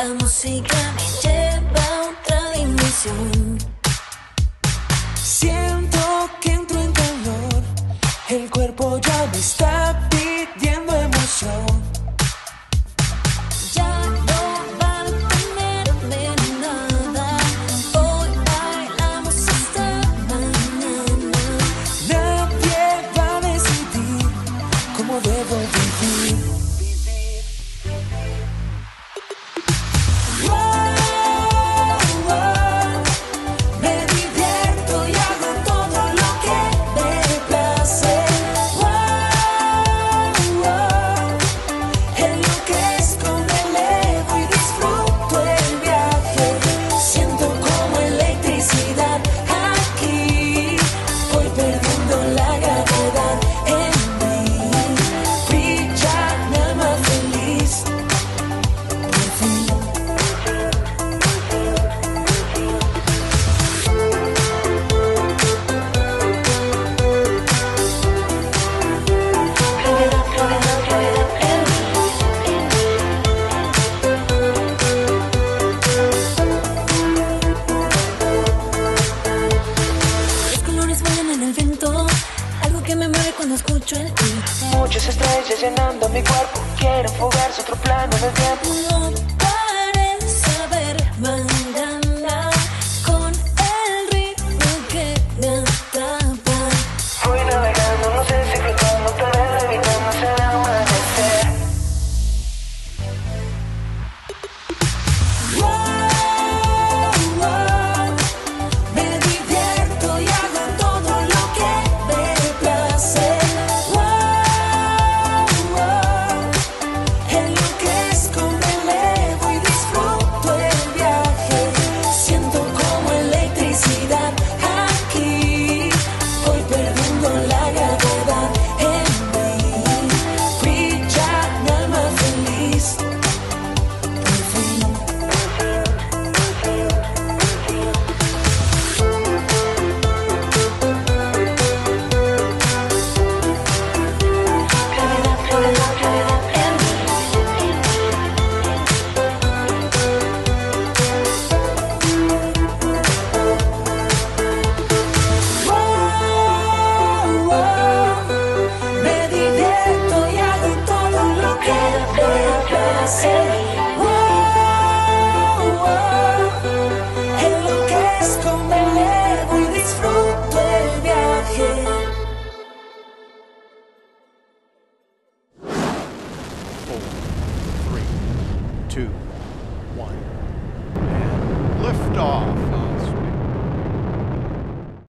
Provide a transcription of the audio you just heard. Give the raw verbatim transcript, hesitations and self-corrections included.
La música me lleva a otra dimensión. Siento que entro en calor, el cuerpo ya me está pidiendo emoción. Ya no va a detenerme nada. Hoy bailamos hasta mañana. Nadie va a decidir cómo debo vivir. Muchas estrellas llenando mi cuerpo, quieren fugarse otro plano del tiempo. No parece haber mañana con el ritmo que me atrapa. Voy navegando, no sé si flotando, tal vez levitando hacia el amanecer. Wow, wow, me divierto y hago todo lo que me place. Two, one, and liftoff.